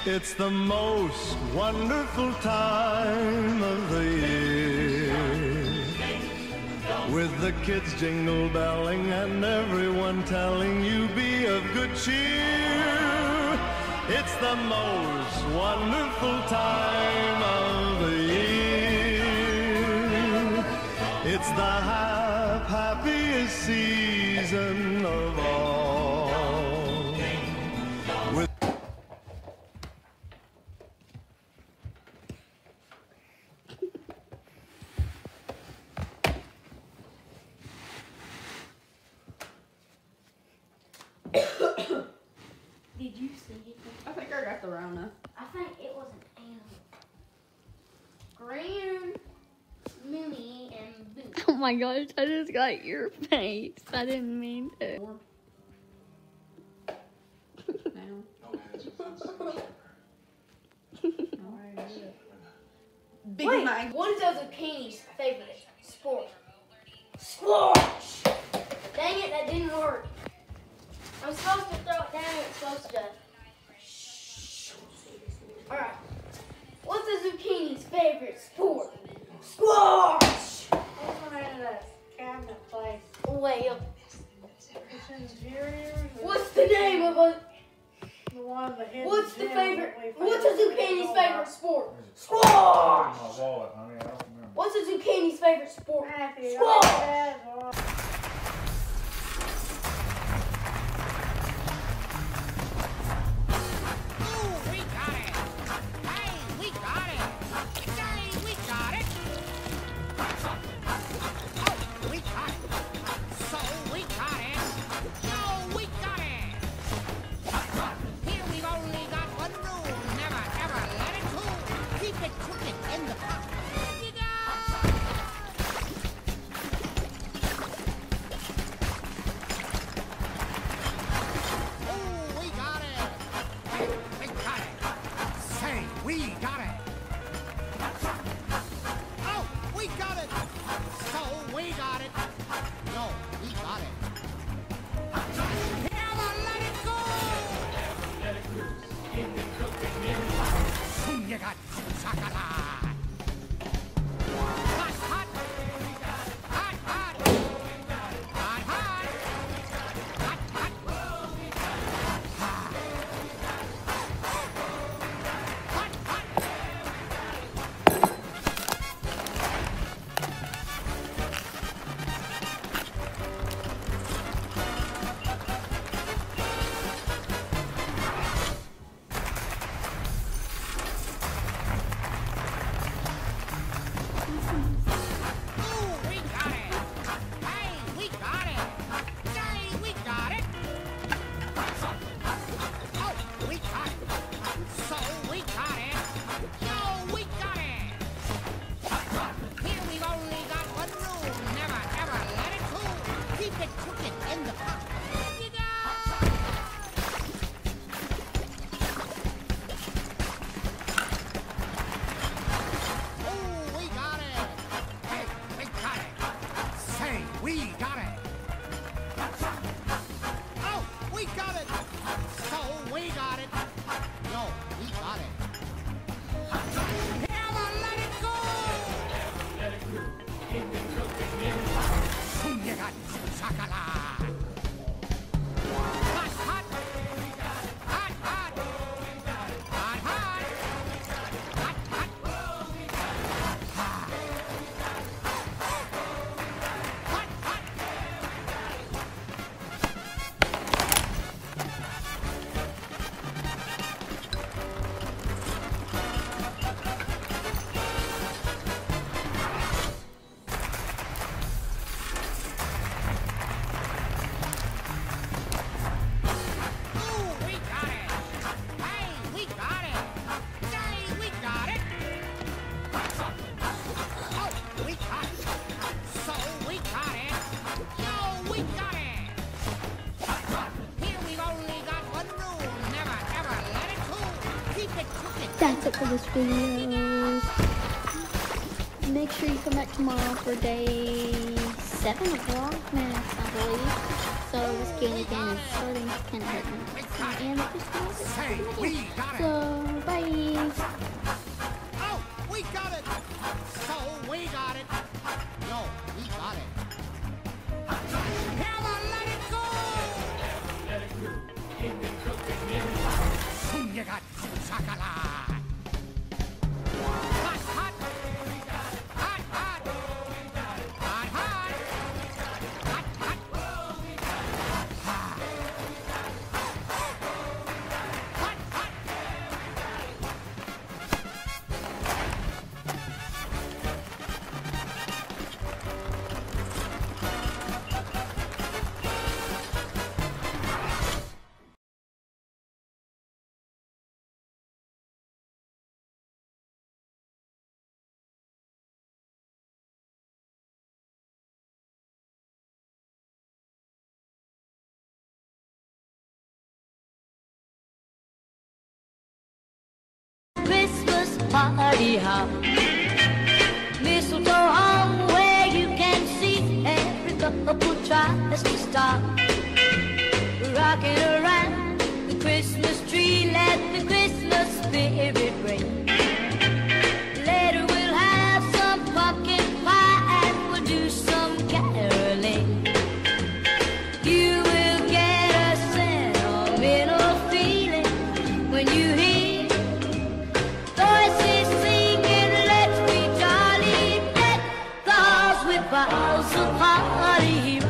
It's the most wonderful time of the year, with the kids jingle belling and everyone telling you be of good cheer. It's the most wonderful time of the year. It's the happiest season of all. Did you see it? I think I got the Rona. I think it was an animal. Grand, Mooney, and Boo. Oh my gosh, I just got your face. I didn't mean to. Big Wait, Mike. what is Zucchini's favorite sport? Squash! Dang it, that didn't work. I'm supposed to throw it down and it's supposed to... Alright. What's a Zucchini's favorite sport? Squash! What's the name of that cabinet place? Well, It's in Interiors. what's the name of a... The one that hidden What's the gem favorite... that we What's a found in the Zucchini's gold favorite box? sport? My Squash! wallet, honey. I don't remember. What's a Zucchini's favorite sport? Matthew, Squash! that's all. We got it! Hey, we got it! Say, we got it! Oh, we got it! So, we got it! No, we got it! Here we've only got one rule. Never, ever let it cool. Keep it cooking in the pot. Oh, we got it! Hey, we got it! Say, we got it! Oh, we got it! So, we got it! No, we got it! Never let it go! Soon you got chocolate! Hot, hot! Hot, hot! Hot, hot! Hot, hot! Hot, hot! Ooh, we got it! Hey, we got it! Say, we got it! Oh, we got it! So, we got it! No, we got it! Here we've only got one rule. Never, ever let it cool. Keep it cooking in the pot. Oh, we got it! Hey, we got it! Say, we got it! Oh, we got it! So, we got it! No, we got it! Never let it go! Soon you got chocolate! Hot, hot! Hot, hot! Hot, hot! Hot, hot! Hot, hot! Ooh, we got it! Hey, we got it! Say, we got it! Oh, we got it! So, we got it! No, we got it! Here we've only got one rule. Never, ever let it cool. Keep it cooking. That's it for this video. Make sure you come back tomorrow for day 7 of Vlogmas, I believe. So this candy cane is starting to kind of hurt me. And it just smells Say, we got it! So chocolate. Hot, hot. Hot, hot. Hot, hot. Hot, hot. Hot, hot. Christmas party hop. Mistletoe hung where you can see every couple tries to stop. Rocking around the Christmas tree, let the Christmas spirit ring. Later we'll have some pumpkin pie and we'll do some caroling. You will get a sentimental feeling when you hear voices singing, let's be jolly, deck the halls with boughs of holly.